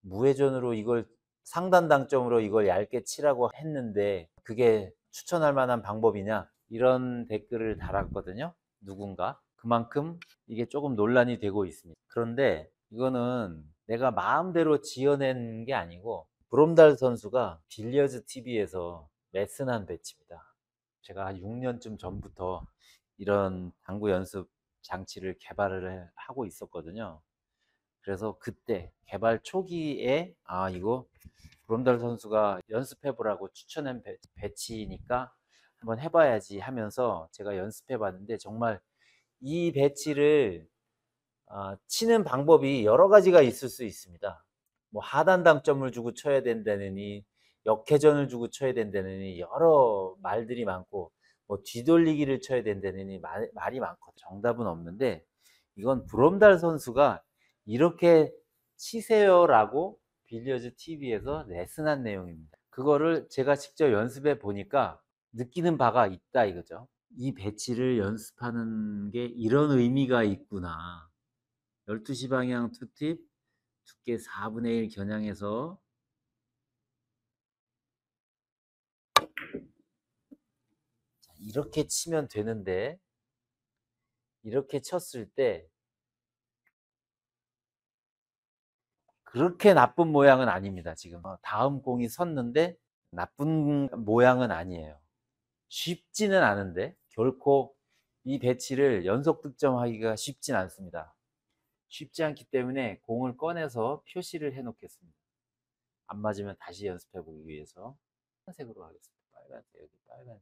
무회전으로 이걸 상단 당점으로 이걸 얇게 치라고 했는데 그게 추천할 만한 방법이냐? 이런 댓글을 달았거든요. 누군가. 그만큼 이게 조금 논란이 되고 있습니다. 그런데 이거는 내가 마음대로 지어낸 게 아니고 브롬달 선수가 빌리어즈 TV에서 레슨한 배치입니다. 제가 한 6년쯤 전부터 이런 당구 연습 장치를 개발을 하고 있었거든요. 그래서 그때 개발 초기에 이거 브롬달 선수가 연습해보라고 추천한 배치니까 한번 해봐야지 하면서 제가 연습해봤는데 정말 이 배치를 치는 방법이 여러 가지가 있을 수 있습니다. 뭐 하단 당점을 주고 쳐야 된다느니 역회전을 주고 쳐야 된다느니 여러 말들이 많고 뭐 뒤돌리기를 쳐야 된다느니 말이 많고 정답은 없는데 이건 브롬달 선수가 이렇게 치세요라고 빌리어즈 TV에서 레슨한 내용입니다. 그거를 제가 직접 연습해 보니까 느끼는 바가 있다 이거죠. 이 배치를 연습하는 게 이런 의미가 있구나. 12시 방향 투팁 두께 4분의 1 겨냥해서 이렇게 치면 되는데 이렇게 쳤을 때 그렇게 나쁜 모양은 아닙니다. 지금 다음 공이 섰는데 나쁜 모양은 아니에요. 쉽지는 않은데 결코 이 배치를 연속 득점하기가 쉽진 않습니다. 쉽지 않기 때문에 공을 꺼내서 표시를 해 놓겠습니다. 안 맞으면 다시 연습해 보기 위해서 빨간색으로 하겠습니다. 빨간색, 여기 빨간색.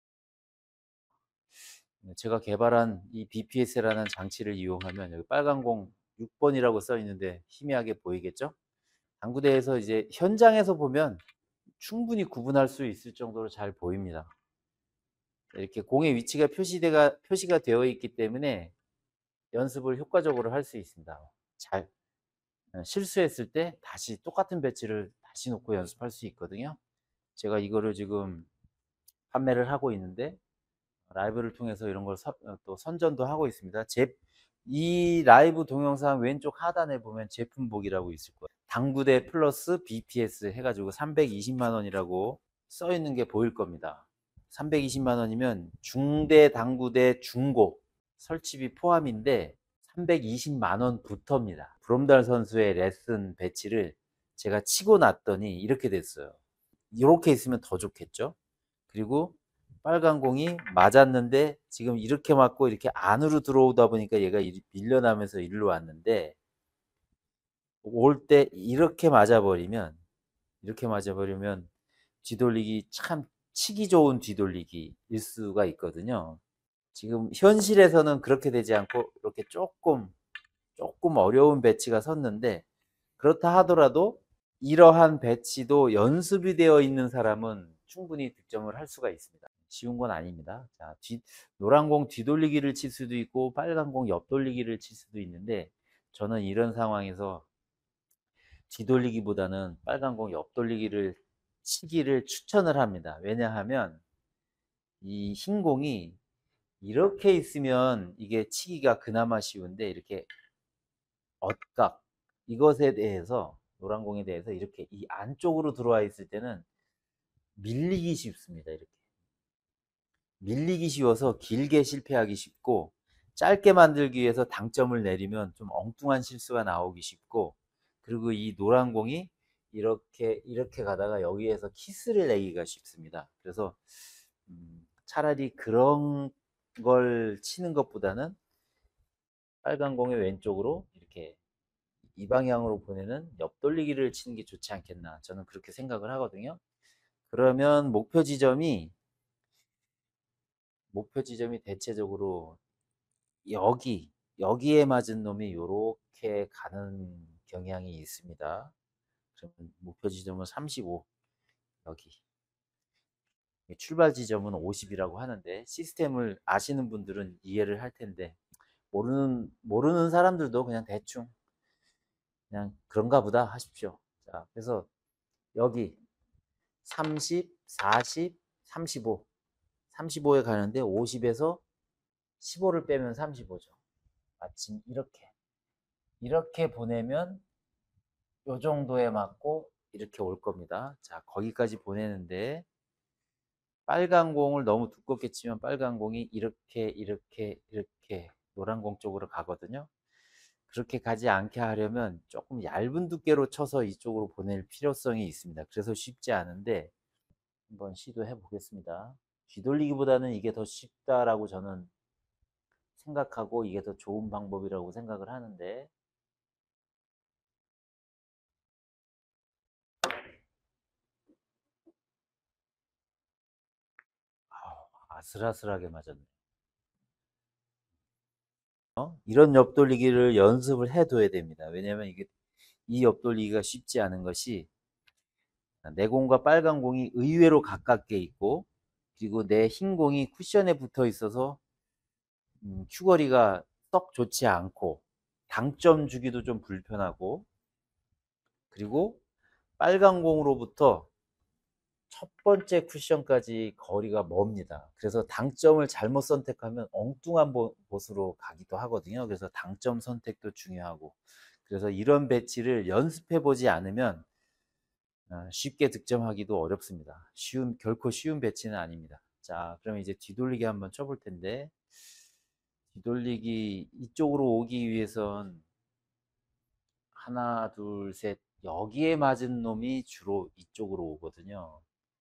제가 개발한 이 BPS라는 장치를 이용하면 여기 빨간 공 6번이라고 써 있는데 희미하게 보이겠죠? 당구대에서 이제 현장에서 보면 충분히 구분할 수 있을 정도로 잘 보입니다. 이렇게 공의 위치가 표시가 되어 있기 때문에 연습을 효과적으로 할 수 있습니다. 잘 실수했을 때 다시 똑같은 배치를 다시 놓고 연습할 수 있거든요. 제가 이거를 지금 판매를 하고 있는데 라이브를 통해서 이런 걸 또 선전도 하고 있습니다. 이 라이브 동영상 왼쪽 하단에 보면 제품복이라고 있을 거예요. 당구대 플러스 BPS 해가지고 320만 원이라고 써 있는 게 보일 겁니다. 320만 원이면 중대 당구대 중고 설치비 포함인데 320만 원부터입니다. 브롬달 선수의 레슨 배치를 제가 치고 났더니 이렇게 됐어요. 이렇게 있으면 더 좋겠죠. 그리고 빨간 공이 맞았는데 지금 이렇게 맞고 이렇게 안으로 들어오다 보니까 얘가 밀려나면서 일로 왔는데 올 때 이렇게 맞아버리면 뒤돌리기 참 치기 좋은 뒤돌리기일 수가 있거든요. 지금 현실에서는 그렇게 되지 않고 이렇게 조금 어려운 배치가 섰는데 그렇다 하더라도 이러한 배치도 연습이 되어 있는 사람은 충분히 득점을 할 수가 있습니다. 쉬운 건 아닙니다. 자, 노란 공 뒤돌리기를 칠 수도 있고 빨간 공 옆돌리기를 칠 수도 있는데 저는 이런 상황에서 뒤돌리기보다는 빨간 공 옆돌리기를 치기를 추천을 합니다. 왜냐하면 이 흰 공이 이렇게 있으면 이게 치기가 그나마 쉬운데 이렇게 엇각 이것에 대해서 노란 공에 대해서 이렇게 이 안쪽으로 들어와 있을 때는 밀리기 쉽습니다. 이렇게 밀리기 쉬워서 길게 실패하기 쉽고 짧게 만들기 위해서 당점을 내리면 좀 엉뚱한 실수가 나오기 쉽고 그리고 이 노란 공이 이렇게 가다가 여기에서 키스를 내기가 쉽습니다. 그래서 차라리 그런 걸 치는 것보다는 빨간 공의 왼쪽으로 이렇게 이 방향으로 보내는 옆돌리기를 치는 게 좋지 않겠나 저는 그렇게 생각을 하거든요. 그러면 목표 지점이 대체적으로 여기에 맞은 놈이 요렇게 가는 경향이 있습니다. 그러면 목표 지점은 35 여기 출발 지점은 50이라고 하는데 시스템을 아시는 분들은 이해를 할 텐데 모르는 사람들도 그냥 대충 그냥 그런가 보다 하십시오. 자, 그래서 여기 30, 40, 35 35에 가는데 50에서 15를 빼면 35죠. 마침 이렇게 보내면 요 정도에 맞고 이렇게 올 겁니다. 자, 거기까지 보내는데 빨간 공을 너무 두껍게 치면 빨간 공이 이렇게 노란 공 쪽으로 가거든요. 그렇게 가지 않게 하려면 조금 얇은 두께로 쳐서 이쪽으로 보낼 필요성이 있습니다. 그래서 쉽지 않은데 한번 시도해 보겠습니다. 뒤돌리기보다는 이게 더 쉽다라고 저는 생각하고 이게 더 좋은 방법이라고 생각을 하는데 아슬아슬하게 맞았네. 이런 옆돌리기를 연습을 해둬야 됩니다. 왜냐하면 이게 이 옆돌리기가 쉽지 않은 것이 내 공과 빨간 공이 의외로 가깝게 있고 그리고 내 흰 공이 쿠션에 붙어 있어서 큐거리가 썩 좋지 않고 당점 주기도 좀 불편하고 그리고 빨간 공으로부터 첫 번째 쿠션까지 거리가 멉니다. 그래서 당점을 잘못 선택하면 엉뚱한 곳으로 가기도 하거든요. 그래서 당점 선택도 중요하고 그래서 이런 배치를 연습해 보지 않으면 쉽게 득점하기도 어렵습니다. 결코 쉬운 배치는 아닙니다. 자, 그럼 이제 뒤돌리기 한번 쳐볼 텐데 뒤돌리기 이쪽으로 오기 위해선 하나, 둘, 셋 여기에 맞은 놈이 주로 이쪽으로 오거든요.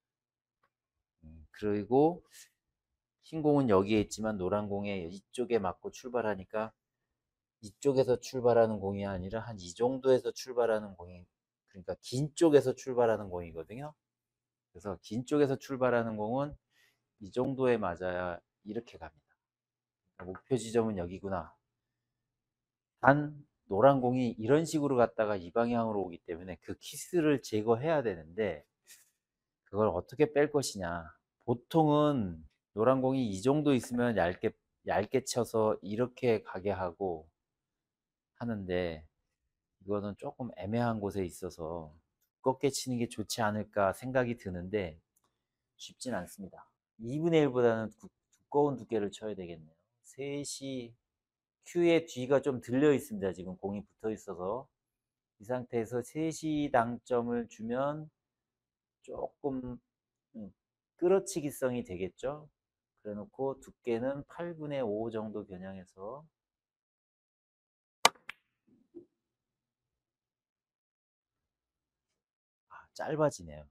그리고 흰 공은 여기에 있지만 노란 공에 이쪽에 맞고 출발하니까 이쪽에서 출발하는 공이 아니라 한 이 정도에서 출발하는 공이 그러니까 긴 쪽에서 출발하는 공이거든요. 그래서 긴 쪽에서 출발하는 공은 이 정도에 맞아야 이렇게 갑니다. 목표 지점은 여기구나. 단 노란 공이 이런 식으로 갔다가 이 방향으로 오기 때문에 그 키스를 제거해야 되는데 그걸 어떻게 뺄 것이냐. 보통은 노란 공이 이 정도 있으면 얇게 쳐서 이렇게 가게 하고 하는데 이거는 조금 애매한 곳에 있어서 두껍게 치는 게 좋지 않을까 생각이 드는데 쉽진 않습니다. 2분의 1보다는 두꺼운 두께를 쳐야 되겠네요. 셋이 큐의 뒤가 좀 들려 있습니다. 지금 공이 붙어 있어서 이 상태에서 3시 당점을 주면 조금 끌어치기성이 되겠죠. 그래 놓고 두께는 8분의 5 정도 겨냥해서 짧아지네요.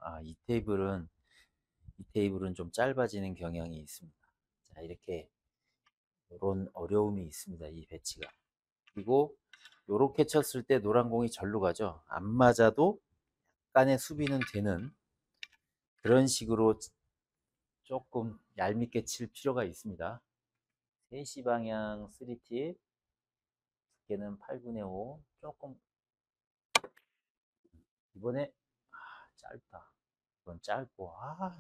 이 테이블은 좀 짧아지는 경향이 있습니다. 자, 이렇게 이런 어려움이 있습니다. 이 배치가. 그리고 이렇게 쳤을 때 노란 공이 절로 가죠. 안 맞아도 약간의 수비는 되는 그런 식으로 조금 얄밉게 칠 필요가 있습니다. 3시 방향 3팁 두께는 8분의 5 조금 이번에 짧다. 이건 짧고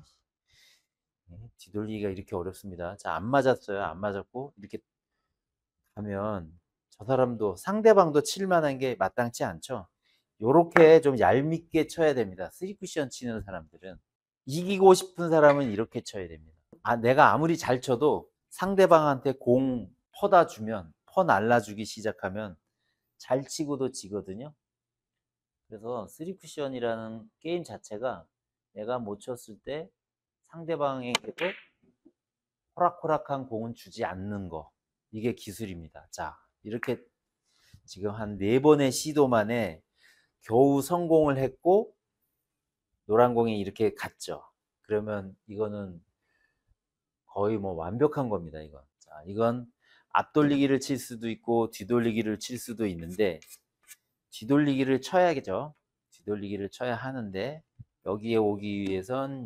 뒤돌리기가 이렇게 어렵습니다. 자, 안 맞았어요. 안 맞았고 이렇게 가면 저 사람도 상대방도 칠 만한 게 마땅치 않죠. 요렇게 좀 얄밉게 쳐야 됩니다. 3쿠션 치는 사람들은 이기고 싶은 사람은 이렇게 쳐야 됩니다. 내가 아무리 잘 쳐도 상대방한테 공 퍼다 주면 퍼 날라주기 시작하면 잘 치고도 지거든요. 그래서 3쿠션이라는 게임 자체가 내가 못 쳤을 때 상대방에게도 호락호락한 공은 주지 않는 거. 이게 기술입니다. 자, 이렇게 지금 한 4번의 시도 만에 겨우 성공을 했고 노란 공이 이렇게 갔죠. 그러면 이거는 거의 뭐 완벽한 겁니다. 이건. 자, 이건 앞돌리기를 칠 수도 있고 뒤돌리기를 칠 수도 있는데 뒤돌리기를 쳐야겠죠. 뒤돌리기를 쳐야 하는데 여기에 오기 위해선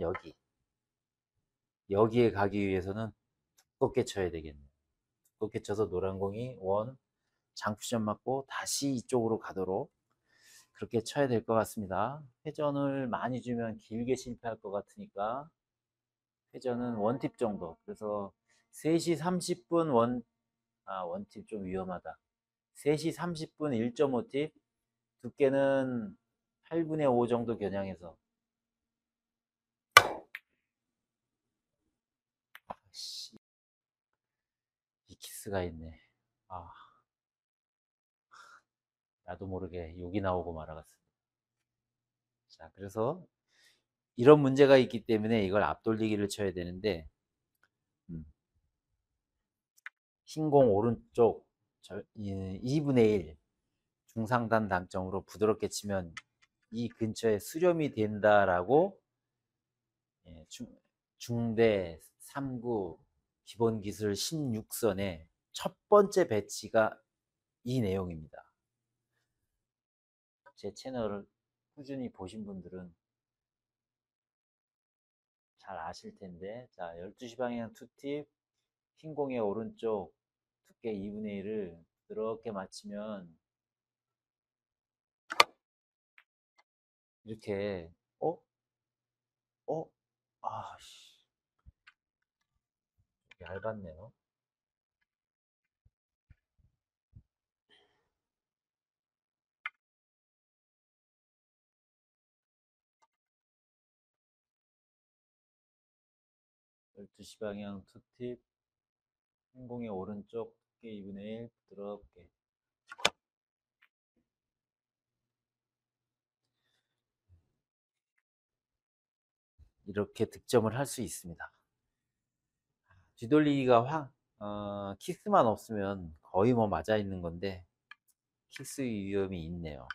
여기에 가기 위해서는 두껍게 쳐야 되겠네요. 두껍게 쳐서 노란 공이 장쿠션 맞고 다시 이쪽으로 가도록 그렇게 쳐야 될 것 같습니다. 회전을 많이 주면 길게 실패할 것 같으니까 회전은 원팁 정도. 그래서 3시 30분 원팁 좀 위험하다. 3시 30분 1.5팁, 두께는 8분의 5 정도 겨냥해서. 이 키스가 있네. 나도 모르게 욕이 나오고 말아갔어. 자, 그래서 이런 문제가 있기 때문에 이걸 앞돌리기를 쳐야 되는데, 음, 흰공 오른쪽 2분의 1 중상단 당점으로 부드럽게 치면 이 근처에 수렴이 된다라고, 예, 중대 3구 기본기술 16선의 첫 번째 배치가 이 내용입니다. 제 채널을 꾸준히 보신 분들은 잘 아실 텐데, 자, 12시 방향 투팁, 흰공의 오른쪽 두께 2분의 1을 부드럽게 맞추면 이렇게, 어? 어? 씨, 얇았네요. 12시 방향 투팁, 흰공의 오른쪽 두께 2분의 1 부드럽게. 이렇게 득점을 할 수 있습니다. 뒤돌리기가 키스만 없으면 거의 뭐 맞아 있는 건데, 키스 위험이 있네요.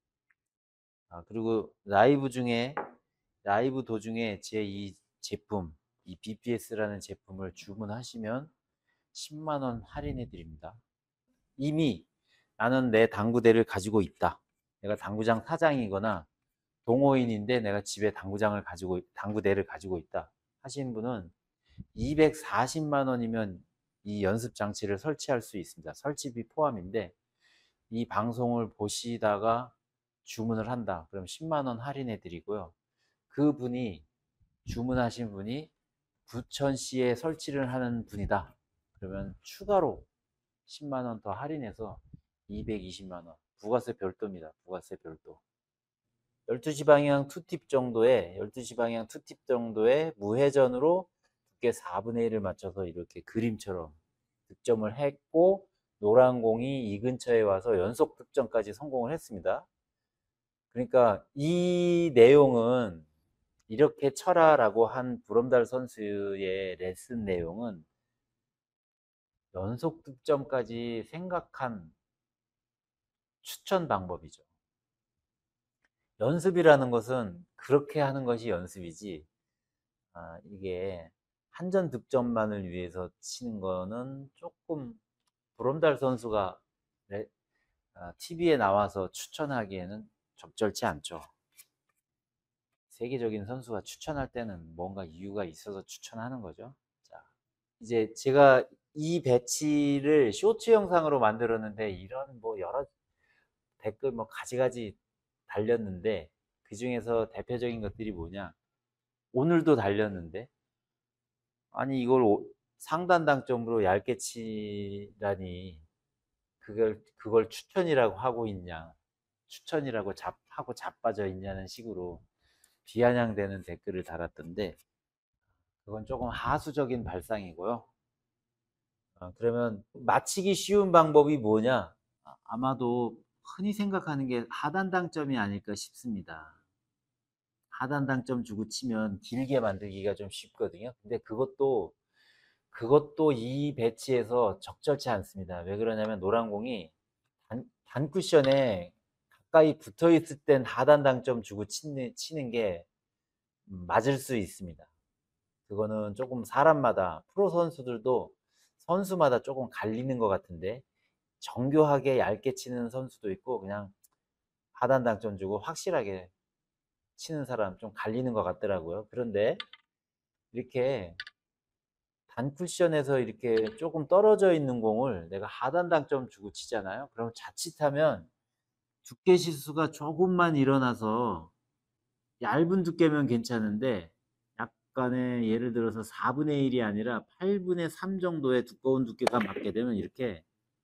그리고 라이브 도중에 제 이 제품, 이 BPS라는 제품을 주문하시면 10만 원 할인해 드립니다. 이미 나는 내 당구대를 가지고 있다. 내가 당구장 사장이거나 동호인인데 내가 집에 당구대를 가지고 있다 하시는 분은 240만 원이면 이 연습 장치를 설치할 수 있습니다. 설치비 포함인데, 이 방송을 보시다가 주문을 한다. 그럼 10만 원 할인해 드리고요. 그분이 주문하신 분이 부천시에 설치를 하는 분이다. 그러면 추가로 10만 원 더 할인해서 220만 원. 부가세 별도입니다. 부가세 별도. 12시 방향 투팁 정도의 12시 방향 투팁 정도의 무회전으로 두께 4분의 1을 맞춰서 이렇게 그림처럼 득점을 했고, 노란 공이 이 근처에 와서 연속 득점까지 성공을 했습니다. 그러니까 이 내용은, 이렇게 쳐라라고 한 부럼달 선수의 레슨 내용은 연속 득점까지 생각한 추천 방법이죠. 연습이라는 것은 그렇게 하는 것이 연습이지, 이게 한전 득점만을 위해서 치는 거는 조금, 브롬달 선수가 TV에 나와서 추천하기에는 적절치 않죠. 세계적인 선수가 추천할 때는 뭔가 이유가 있어서 추천하는 거죠. 자, 이제 제가 이 배치를 쇼츠 영상으로 만들었는데, 이런 뭐 여러 댓글 뭐 가지가지 달렸는데, 그 중에서 대표적인 것들이 뭐냐, 오늘도 달렸는데, 아니 이걸 상단 당점으로 얇게 치라니, 그걸 추천이라고 하고 있냐, 추천이라고 하고 자빠져 있냐는 식으로 비아냥대는 댓글을 달았던데, 그건 조금 하수적인 발상이고요. 그러면 맞히기 쉬운 방법이 뭐냐? 아마도 흔히 생각하는 게 하단 당점이 아닐까 싶습니다. 하단 당점 주고 치면 길게 만들기가 좀 쉽거든요. 근데 그것도 이 배치에서 적절치 않습니다. 왜 그러냐면, 노란 공이 단 쿠션에 가까이 붙어 있을 땐 하단 당점 주고 치는 게 맞을 수 있습니다. 그거는 조금 사람마다, 프로 선수들도 선수마다 조금 갈리는 것 같은데, 정교하게 얇게 치는 선수도 있고, 그냥 하단 당점 주고 확실하게 치는 사람 좀 갈리는 것 같더라고요. 그런데 이렇게 단 쿠션에서 이렇게 조금 떨어져 있는 공을 내가 하단 당점 주고 치잖아요. 그럼 자칫하면 두께 실수가 조금만 일어나서, 얇은 두께면 괜찮은데 약간의, 예를 들어서 4분의 1이 아니라 8분의 3 정도의 두꺼운 두께가 맞게 되면 이렇게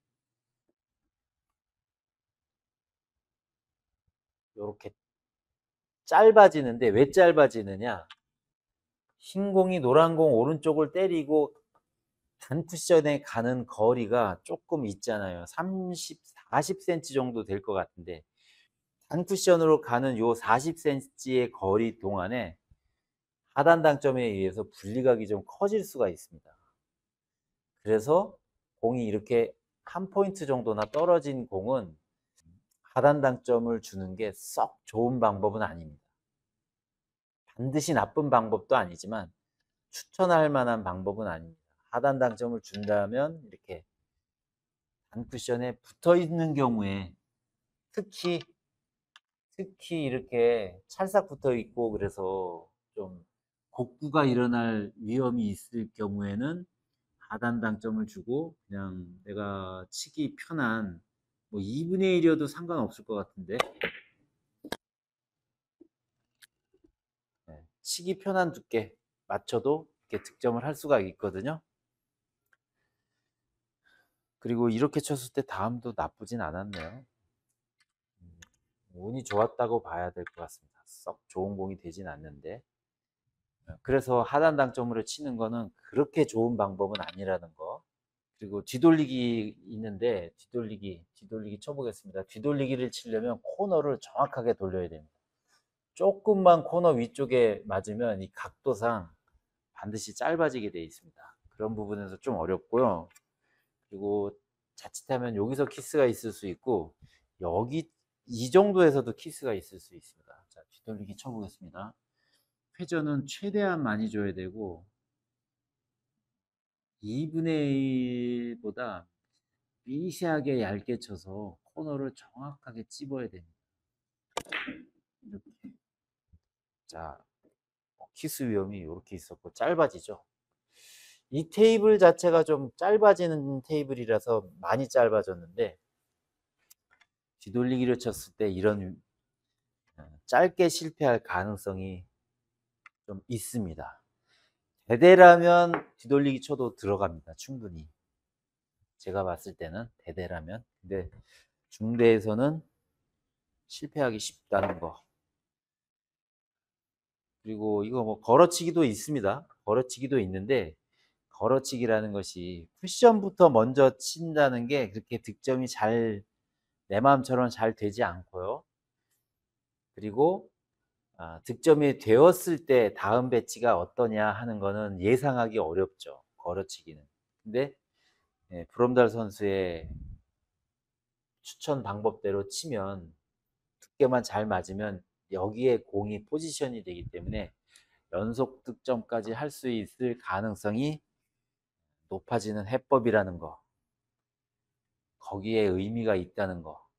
짧아지는데, 왜 짧아지느냐, 흰 공이 노란 공 오른쪽을 때리고 단 쿠션에 가는 거리가 조금 있잖아요. 30, 40cm 정도 될 것 같은데, 단쿠션으로 가는 요 40cm의 거리 동안에 하단 당점에 의해서 분리각이 좀 커질 수가 있습니다. 그래서 공이 이렇게 한 포인트 정도나 떨어진 공은 하단 당점을 주는 게 썩 좋은 방법은 아닙니다. 반드시 나쁜 방법도 아니지만 추천할 만한 방법은 아닙니다. 하단 당점을 준다면 이렇게 단쿠션에 붙어 있는 경우에 특히 이렇게 찰싹 붙어 있고 그래서 좀 곡구가 일어날 위험이 있을 경우에는 하단 당점을 주고 그냥 내가 치기 편한 뭐 2분의 1이어도 상관없을 것 같은데 네, 치기 편한 두께 맞춰도 이렇게 득점을 할 수가 있거든요. 그리고 이렇게 쳤을 때 다음도 나쁘진 않았네요. 운이 좋았다고 봐야 될 것 같습니다. 썩 좋은 공이 되진 않는데 그래서 하단 당점으로 치는 거는 그렇게 좋은 방법은 아니라는 거. 그리고 뒤돌리기 있는데 뒤돌리기 쳐보겠습니다. 뒤돌리기를 치려면 코너를 정확하게 돌려야 됩니다. 조금만 코너 위쪽에 맞으면 이 각도상 반드시 짧아지게 되어 있습니다. 그런 부분에서 좀 어렵고요. 그리고 자칫하면 여기서 키스가 있을 수 있고 여기 이 정도에서도 키스가 있을 수 있습니다. 자, 뒤돌리기 쳐보겠습니다. 회전은 최대한 많이 줘야 되고 2분의 1보다 미세하게 얇게 쳐서 코너를 정확하게 찝어야 됩니다. 이렇게. 자, 키스 위험이 이렇게 있었고 짧아지죠. 이 테이블 자체가 좀 짧아지는 테이블이라서 많이 짧아졌는데 뒤돌리기를 쳤을 때 이런 짧게 실패할 가능성이 좀 있습니다. 대대라면 뒤돌리기 쳐도 들어갑니다. 충분히. 제가 봤을 때는 대대라면. 근데 중대에서는 실패하기 쉽다는 거. 그리고 이거 뭐 걸어치기도 있습니다. 걸어치기도 있는데 걸어치기라는 것이 쿠션부터 먼저 친다는 게 그렇게 득점이 잘 내 마음처럼 잘 되지 않고요. 그리고 득점이 되었을 때 다음 배치가 어떠냐 하는 거는 예상하기 어렵죠. 걸어치기는. 근데 브롬달 선수의 추천 방법대로 치면 두께만 잘 맞으면 여기에 공이 포지션이 되기 때문에 연속 득점까지 할 수 있을 가능성이 높아지는 해법이라는 거. 거기에 의미가 있다는 거.